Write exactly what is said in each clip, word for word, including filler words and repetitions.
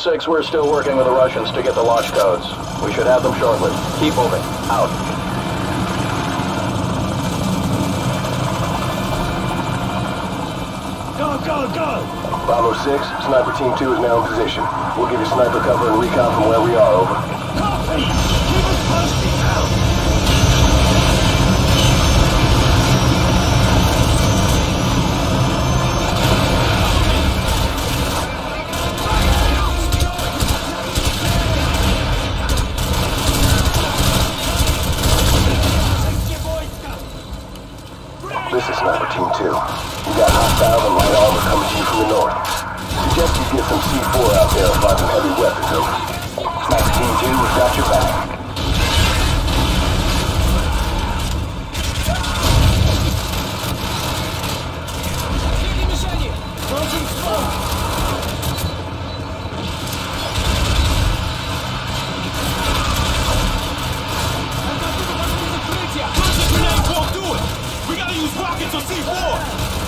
six, we're still working with the Russians to get the launch codes. We should have them shortly. Keep moving. Out. Go, go, go! Bravo six, Sniper Team two is now in position. We'll give you sniper cover and recon from where we are, over. Copy! Keep us posted now! This is Sniper Team two. We got hostiles and light armor coming to you from the north. Suggest you get some C four out there and find some heavy weapons, over. Sniper Team two, we've got your back. Closing smoke! Grenades won't do it! We gotta use rockets or C four!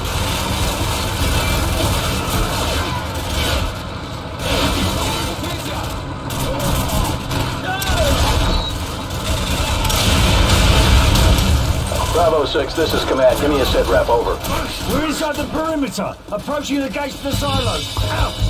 Bravo six, this is command. Give me a sit rep, over. We're inside the perimeter, approaching the gates to the silos. Out!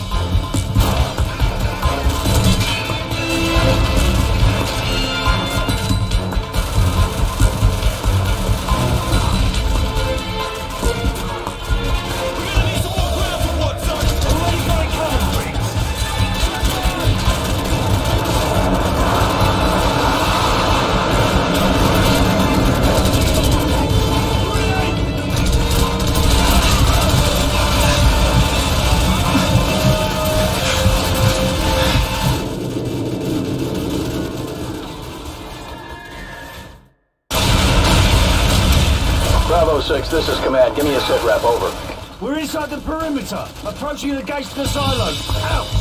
Bravo six, this is command. Give me a sit rep, over. We're inside the perimeter, approaching the gates to the silos. Out!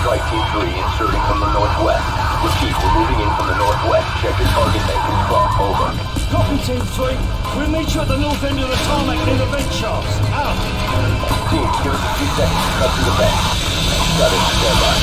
Strike Team three inserting from the northwest. Repeat, we're moving in from the northwest. Check your target and confirm. Over. Copy, Team three. We'll meet you at the north end of the tarmac near the vent shafts. Out. Team, give us a few seconds to cut through the vent. Got it. Stand by.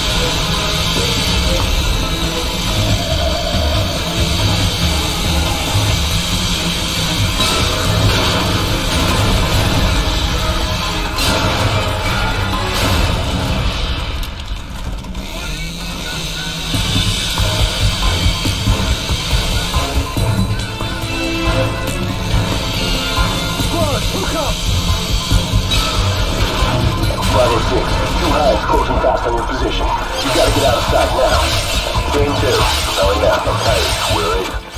Bravo six, two hides closing fast on your position. You gotta get out of sight now. Game two, selling out. Okay, we're in.